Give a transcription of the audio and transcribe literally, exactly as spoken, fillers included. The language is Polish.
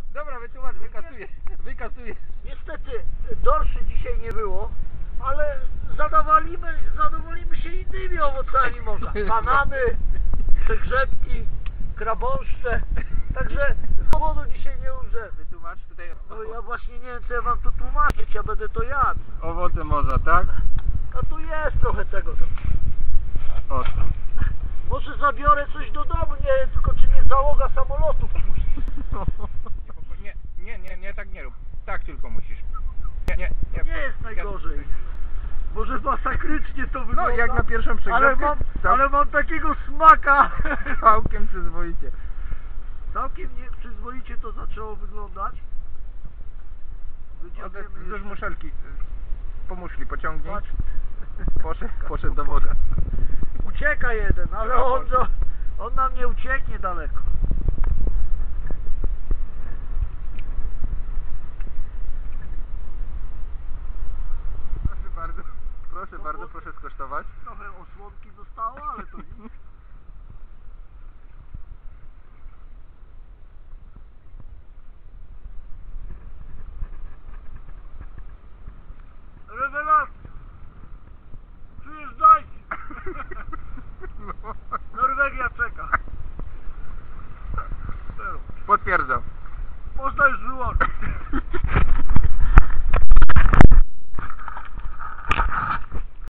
Dobra, wytłumacz, wykasuję, wykasuję. Niestety dorszy dzisiaj nie było, ale zadowolimy, zadowolimy się innymi owocami morza. Banany, przegrzebki, krabąszcze. Także powodu dzisiaj nie umrzemy. Wytłumacz tutaj. No ja właśnie nie wiem, co ja wam tu tłumaczyć, ja będę to jadł. Owoce morza, tak? A tu jest trochę tego tam. O, Może zabiorę coś do domu, nie wiem tylko czy mnie załoga samolotu wpuści. nie, nie, nie, nie, tak nie rób. Tak tylko musisz. Nie, nie, To nie jest najgorzej. Może masakrycznie to wygląda. No, jak na pierwszą ale przegrzewkę, mam, tak. ale mam takiego smaka. Całkiem przyzwoicie. Całkiem nieprzyzwoicie to zaczęło wyglądać. Wyciągniemy Wzdłuż jeszcze- muszelki. Po muszli pociągnij. Patrz. Poszedł, poszedł do wody. Ucieka jeden, ale on, do, on nam nie ucieknie daleko. Proszę bardzo, proszę bardzo, proszę skosztować. Trochę osłonki zostało, ale to nic. Rewelacja! Przyjeżdżajcie! Norwegia czeka. Potwierdzam. Można już wyłączyć.